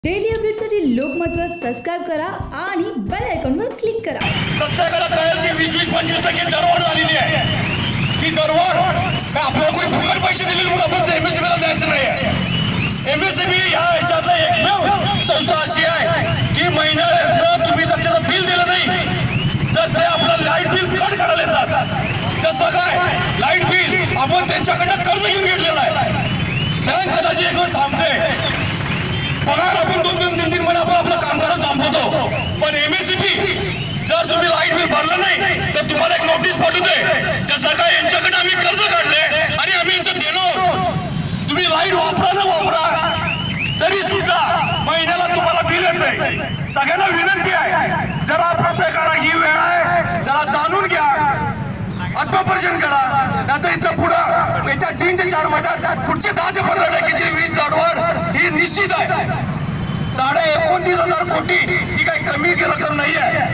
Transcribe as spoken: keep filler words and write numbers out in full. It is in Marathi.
डेली अपडेटसाठी लोकमतवर सबस्क्राइब करा आणि बेल आयकॉनवर क्लिक करा। प्रत्येकाला कळेल की वीस वीस पंचवीस टक्के दरवाढ झालेली आहे। ही दरवाढ काय आपल्याला कोणी फुकट पैसे दिलेले म्हणून आपण एमएससीबीला द्यायचं नाही। एमएससीबी या ह्याच्यातलं एकमेव संस्था अशी आहे की महिन्याला तुम्ही जर त्याचं बिल दिलं नाही तर ते आपलं लाईट बिल कट करायला येतात। जसं काय लाईट बिल आपण त्यांच्याकडनं कर्ज घेऊन घेतलेलं आहे। बँक कदाचित एक वेळ थांबते, पगार आपण दोन दोन तीन तीन महिने आपण आपलं कामगार थांबवतो, पण एमएससीबी जर तुम्ही लाईट बिल भरलं नाही तर तुम्हाला एक नोटीस पाठवते। जसं काय यांच्याकडे आम्ही कर्ज काढले आणि आम्ही यांचं देलो, तुम्ही लाईट वापरा ना वापरा तरी सुद्धा महिन्याला तुम्हाला बिल येते। सगळ्यांना विनंती आहे, जरा प्रत्येकाला ही वेळ आहे, जरा जाणून घ्या, आत्मपरीक्षण करा। नाहीतर इथं पुढं येत्या तीन ते चार महिन्यात पुढचे दहा ते पंधरा टक्केची वीज दरवाढ ही निश्चित आहे। साडे एकोणतीस हजार कोटी ही काही कमी रक्कम नाही आहे।